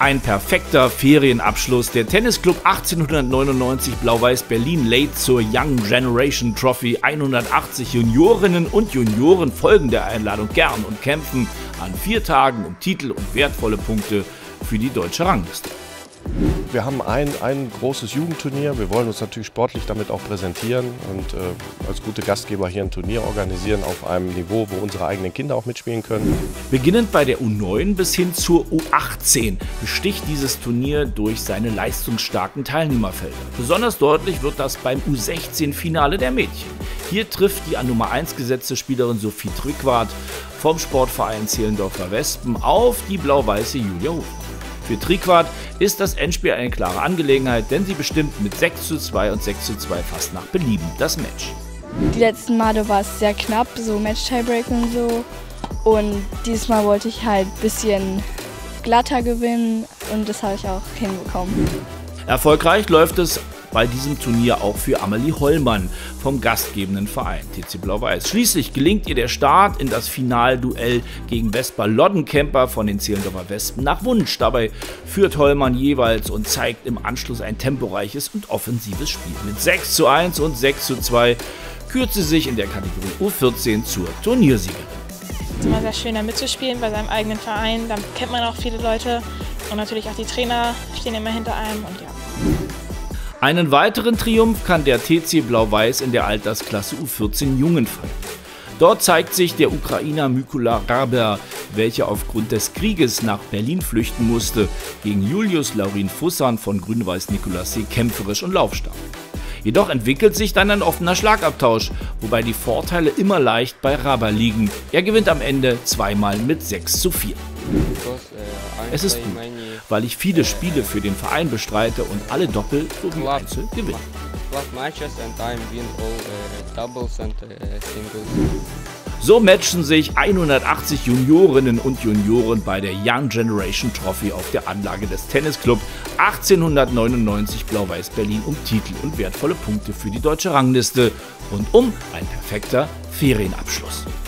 Ein perfekter Ferienabschluss. Der Tennisclub 1899 Blau-Weiß Berlin lädt zur Young Generation Trophy 180 Juniorinnen und Junioren folgen der Einladung gern und kämpfen an 4 Tagen um Titel und wertvolle Punkte für die deutsche Rangliste. Wir haben ein großes Jugendturnier. Wir wollen uns natürlich sportlich damit auch präsentieren und als gute Gastgeber hier ein Turnier organisieren auf einem Niveau, wo unsere eigenen Kinder auch mitspielen können. Beginnend bei der U9 bis hin zur U18 besticht dieses Turnier durch seine leistungsstarken Teilnehmerfelder. Besonders deutlich wird das beim U16-Finale der Mädchen. Hier trifft die an Nummer 1 gesetzte Spielerin Sophie Trückwardt vom Sportverein Zehlendorfer Wespen auf die blau-weiße Julia Hofmann. Für Trückwardt ist das Endspiel eine klare Angelegenheit, denn sie bestimmt mit 6:2 und 6:2 fast nach Belieben das Match. Die letzten Male war es sehr knapp, so Match-Tiebreak und so. Und diesmal wollte ich halt ein bisschen glatter gewinnen und das habe ich auch hinbekommen. Erfolgreich läuft es bei diesem Turnier auch für Amelie Hollmann vom gastgebenden Verein TC Blau-Weiß. Schließlich gelingt ihr der Start in das Finalduell gegen Vespa Loddenkemper von den Zehlendorfer Wespen nach Wunsch. Dabei führt Hollmann jeweils und zeigt im Anschluss ein temporeiches und offensives Spiel. Mit 6:1 und 6:2 kürt sie sich in der Kategorie U14 zur Turniersiegerin. Es ist immer sehr schön, da mitzuspielen bei seinem eigenen Verein. Da kennt man auch viele Leute und natürlich auch die Trainer stehen immer hinter einem und ja. Einen weiteren Triumph kann der TC Blau-Weiß in der Altersklasse U14 Jungen feiern. Dort zeigt sich der Ukrainer Mykola Raber, welcher aufgrund des Krieges nach Berlin flüchten musste, gegen Julius Laurin Fussan von Grün-Weiß Nikolassee kämpferisch und laufstark. Jedoch entwickelt sich dann ein offener Schlagabtausch, wobei die Vorteile immer leicht bei Raber liegen. Er gewinnt am Ende zweimal mit 6:4. Es ist gut, weil ich viele Spiele für den Verein bestreite und alle Doppel sowie Einzel gewinne. So matchen sich 180 Juniorinnen und Junioren bei der Young Generation Trophy auf der Anlage des Tennisclub 1899 Blau-Weiß Berlin um Titel und wertvolle Punkte für die deutsche Rangliste und um ein perfekter Ferienabschluss.